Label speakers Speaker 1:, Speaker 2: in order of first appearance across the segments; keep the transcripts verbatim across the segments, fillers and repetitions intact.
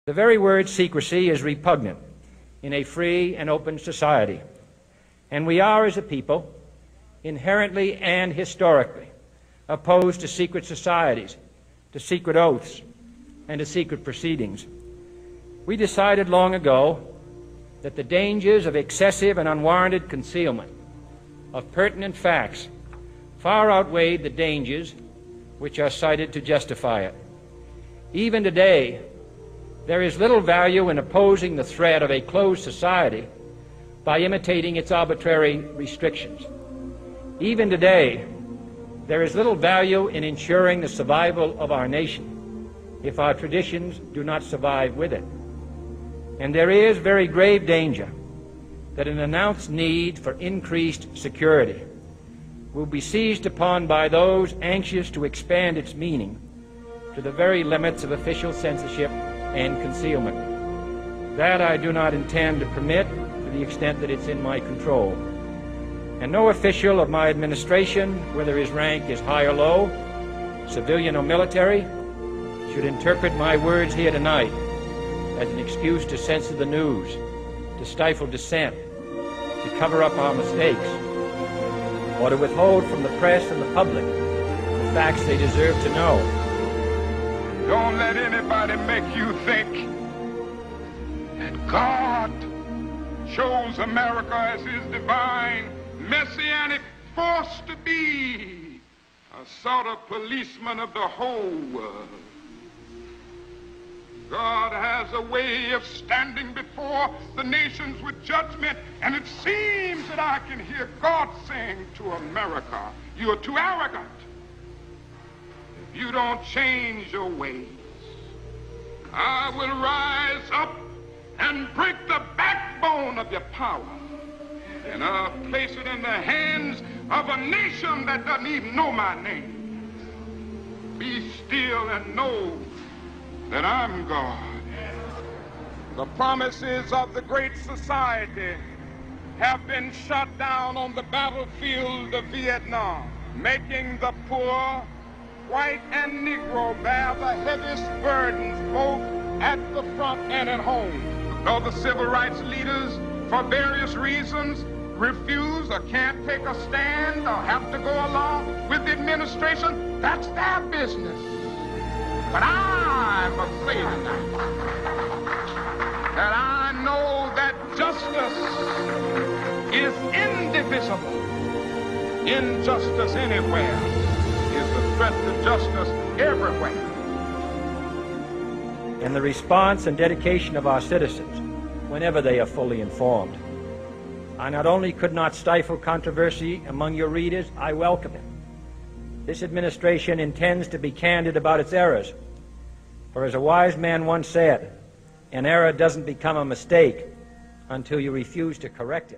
Speaker 1: The very word secrecy is repugnant in a free and open society, and we are, as a people, inherently and historically opposed to secret societies, to secret oaths, and to secret proceedings. We decided long ago that the dangers of excessive and unwarranted concealment of pertinent facts far outweighed the dangers which are cited to justify it. Even today, there is little value in opposing the threat of a closed society by imitating its arbitrary restrictions. Even today, there is little value in ensuring the survival of our nation if our traditions do not survive with it. And there is very grave danger that an announced need for increased security will be seized upon by those anxious to expand its meaning to the very limits of official censorship and concealment. That I do not intend to permit to the extent that it's in my control. And no official of my administration, whether his rank is high or low, civilian or military, should interpret my words here tonight as an excuse to censor the news, to stifle dissent, to cover up our mistakes, or to withhold from the press and the public the facts they deserve to know.
Speaker 2: Don't let anybody make you think that God chose America as his divine messianic force to be a sort of policeman of the whole world. God has a way of standing before the nations with judgment, and it seems that I can hear God saying to America, "You are too arrogant. If you don't change your ways, I will rise up and break the backbone of your power, and I'll place it in the hands of a nation that doesn't even know my name. Be still and know that I'm God." The promises of the great society have been shot down on the battlefield of Vietnam, making the poor, white and Negro, bear the heaviest burdens both at the front and at home. Though the civil rights leaders, for various reasons, refuse or can't take a stand or have to go along with the administration, that's their business. But I'm afraid that I know that justice is indivisible. Injustice anywhere is a threat to justice everywhere.
Speaker 1: And the response and dedication of our citizens, whenever they are fully informed. I not only could not stifle controversy among your readers, I welcome it. This administration intends to be candid about its errors. For as a wise man once said, an error doesn't become a mistake until you refuse to correct it.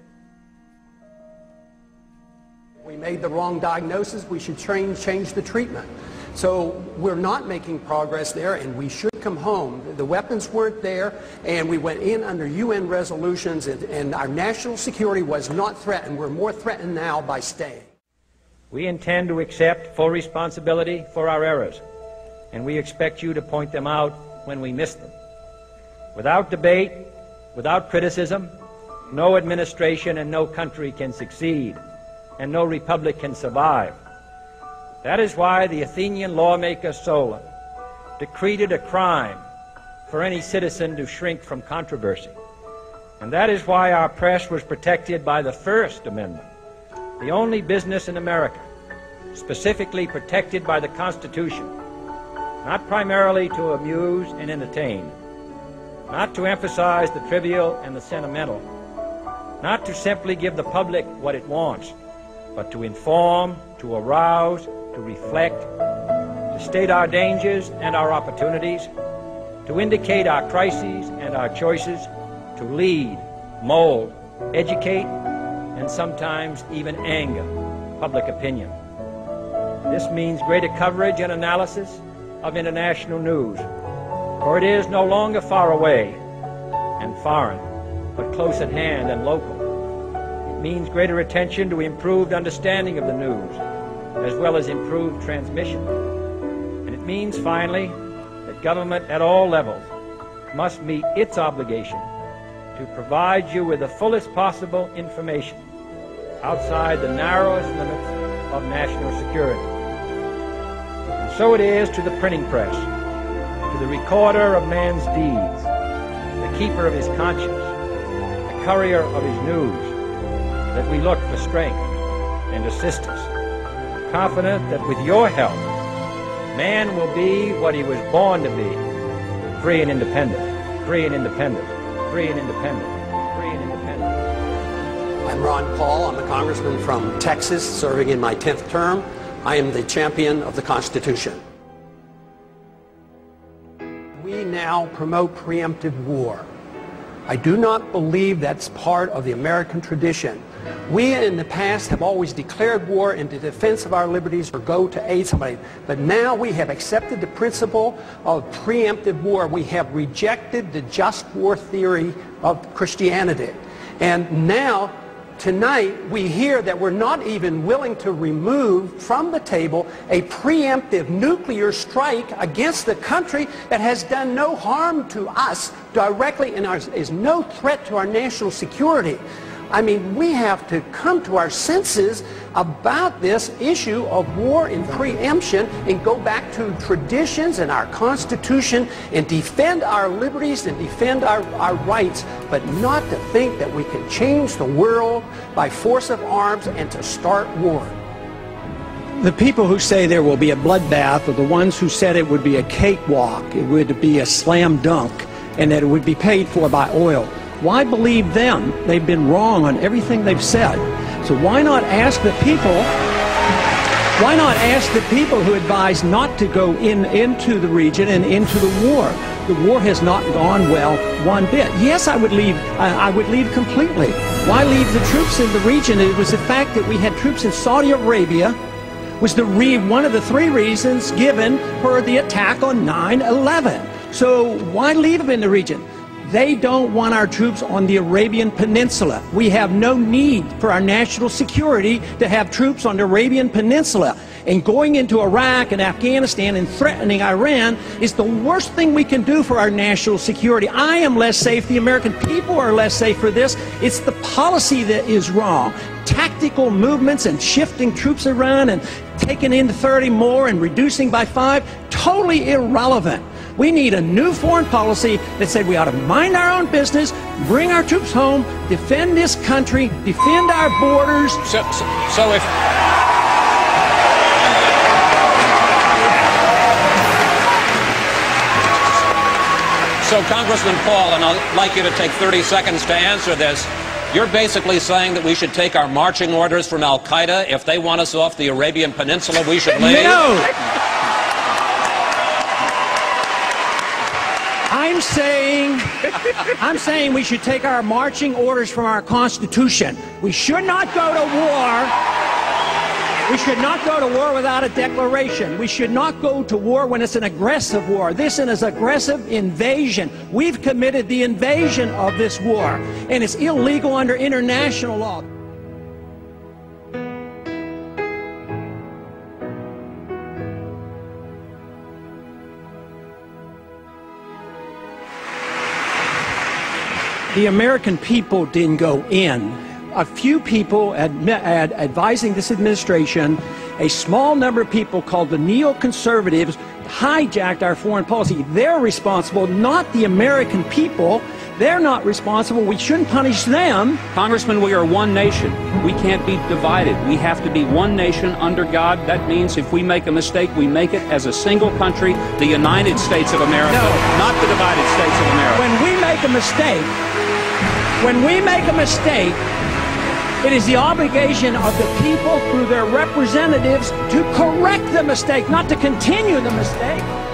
Speaker 3: We made the wrong diagnosis, we should change, change the treatment. So we're not making progress there, and we should come home. The weapons weren't there, and we went in under U N resolutions, and, and our national security was not threatened. We're more threatened now by staying.
Speaker 1: We intend to accept full responsibility for our errors, and we expect you to point them out when we miss them. Without debate, without criticism, no administration and no country can succeed, and no republic can survive. That is why the Athenian lawmaker Solon decreed it a crime for any citizen to shrink from controversy. And that is why our press was protected by the First Amendment, the only business in America specifically protected by the Constitution, not primarily to amuse and entertain, not to emphasize the trivial and the sentimental, not to simply give the public what it wants, but to inform, to arouse, to reflect, to state our dangers and our opportunities, to indicate our crises and our choices, to lead, mold, educate, and sometimes even anger public opinion. This means greater coverage and analysis of international news, for it is no longer far away and foreign, but close at hand and local. It means greater attention to improved understanding of the news, as well as improved transmission. And it means, finally, that government at all levels must meet its obligation to provide you with the fullest possible information outside the narrowest limits of national security. And so it is to the printing press, to the recorder of man's deeds, the keeper of his conscience, the courier of his news, that we look for strength and assistance, confident that with your help, man will be what he was born to be, free and independent, free and independent, free and independent, free and independent.
Speaker 3: I'm Ron Paul. I'm a congressman from Texas, serving in my tenth term. I am the champion of the Constitution. We now promote preemptive war. I do not believe that's part of the American tradition. We in the past have always declared war in the defense of our liberties or go to aid somebody, but now we have accepted the principle of preemptive war. We have rejected the just war theory of Christianity. And now, tonight, we hear that we're not even willing to remove from the table a preemptive nuclear strike against the country that has done no harm to us directly and is no threat to our national security. I mean, we have to come to our senses about this issue of war and preemption and go back to traditions and our Constitution and defend our liberties and defend our, our rights, but not to think that we can change the world by force of arms and to start war.
Speaker 4: The people who say there will be a bloodbath are the ones who said it would be a cakewalk, it would be a slam dunk, and that it would be paid for by oil. Why believe them? They've been wrong on everything they've said. So why not ask the people, why not ask the people who advise not to go in into the region and into the war? The war has not gone well one bit. Yes, I would leave, I, I would leave completely. Why leave the troops in the region? It was the fact that we had troops in Saudi Arabia was the re one of the three reasons given for the attack on nine eleven. So why leave them in the region? They don't want our troops on the Arabian Peninsula. We have no need for our national security to have troops on the Arabian Peninsula. And going into Iraq and Afghanistan and threatening Iran is the worst thing we can do for our national security. I am less safe. The American people are less safe for this. It's the policy that is wrong. Tactical movements and shifting troops around and taking in thirty more and reducing by five, totally irrelevant. We need a new foreign policy that said we ought to mind our own business, bring our troops home, defend this country, defend our borders.
Speaker 5: So, so, so if... So, Congressman Paul, and I'd like you to take thirty seconds to answer this. You're basically saying that we should take our marching orders from Al-Qaeda. If they want us off the Arabian Peninsula, we should leave?
Speaker 4: No! I'm saying, I'm saying we should take our marching orders from our Constitution. We should not go to war. We should not go to war without a declaration. We should not go to war when it's an aggressive war. This is an aggressive invasion. We've committed the invasion of this war, and it's illegal under international law. The American people didn't go in. A few people admi ad advising this administration, a small number of people called the neoconservatives, hijacked our foreign policy. They're responsible, not the American people. They're not responsible. We shouldn't punish them.
Speaker 6: Congressman, we are one nation. We can't be divided. We have to be one nation under God. That means if we make a mistake, we make it as a single country, the United States of America,
Speaker 4: no.
Speaker 6: not the divided States of America.
Speaker 4: When we make a mistake, when we make a mistake, it is the obligation of the people through their representatives to correct the mistake, not to continue the mistake.